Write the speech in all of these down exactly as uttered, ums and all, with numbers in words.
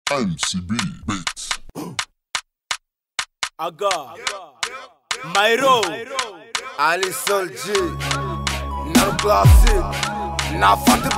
M C B Beats. Aga Maero ALYSON G Now classic Now Afande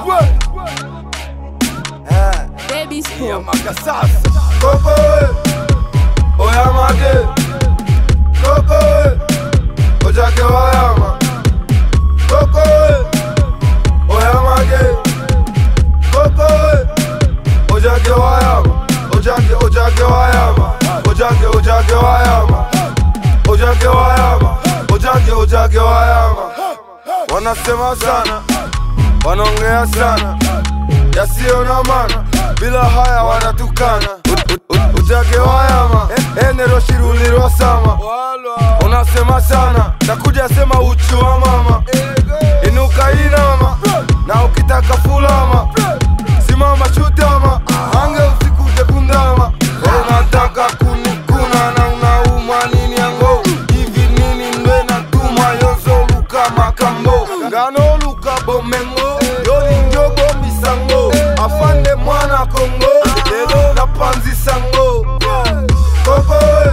Baby Spoon Yamaka sasa Koko Oyamade Koko Ojage Wayama Koko Oyamade Koko Ojage Wayama Ojage Ojage Wayama Ojage Ojage Wayama Ojage Wayama Ojage Ojage Wayama Wanasema sana Wanaongea sana yasiyo na maana bila haya wanatukana. Ojage Wayama enero shirulirwa sama unasema sana takuja sema uchu wa mama inuka inama na ukitaka fulama simama chutama ange usikute kundama unataka kunikuna na unauma nini yango hivi nini ndwe na tuma yozo luka makambo ngano luka bomengo yoni njobo misango Afande mwana Kongo lelo na panzi sango Koko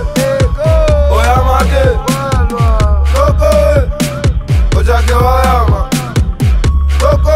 Oyamade Koko Ojage Wayama Koko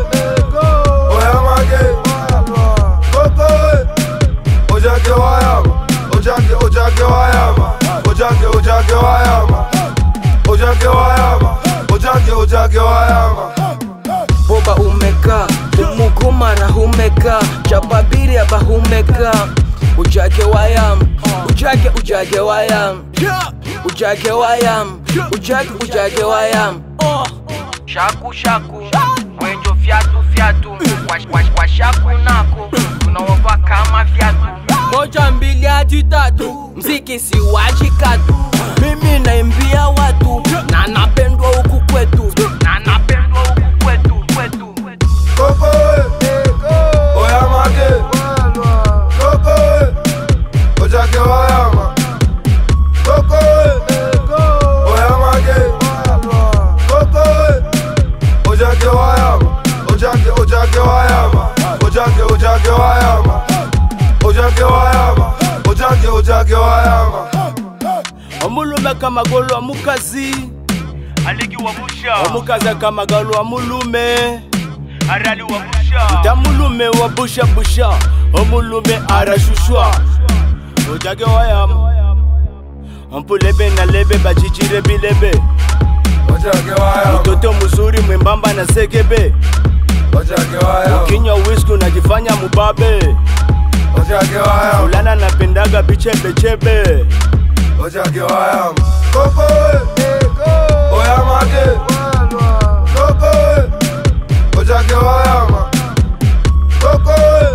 Oyamade Koko Ojage Wayama Ojage Ojage Wayama Ojage Ojage Wayama Ojage Wayama Ojage Ojage Wayama Boba umeka, umugumana humeka, Jababiri abahumeka. Ojage Wayama, Ojage Ojage Wayama, Ojage Wayama, Ojage Ojage Wayama. Shaku shaku, wenjo fiatu fiatu, wash wash washaku nako, tunaomba kama viatu. Moja mbili hadi tatu, mziki si wajikatu. Mimi naimbia watu, na napendwa huku kwetu, na napendwa huku kwetu kwetu. Koko Oyamade Koko Ojage Wayama Koko Oyamade Koko Ojage Wayama Ojage Ojage Wayama Ojage Ojage Wayama Ojage Wayama Ojage Ojage Wayama Omulume kamagolo amukazi Aligi wa busha Omukazi kamagalo amulume Arali wa busha Damulume wa busha busha Omulume arashushwa Ojage Wayama Ampulebe na lebe bajijire bilebe Ojage Wayama Mtoto mzuri mwembamba na segebe Ojage Wayama Ukinywa whisky unajifanya mubabe Ojage Wayama Ulana napendaga bichebe chebe Ojage Wayama Koko Oyamade Koko Ojage Wayama Koko